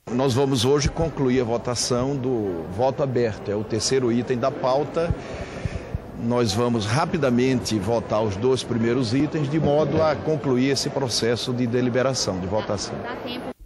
Nós vamos hoje concluir a votação do voto aberto, é o terceiro item da pauta. Nós vamos rapidamente votar os dois primeiros itens, de modo a concluir esse processo de deliberação, de votação.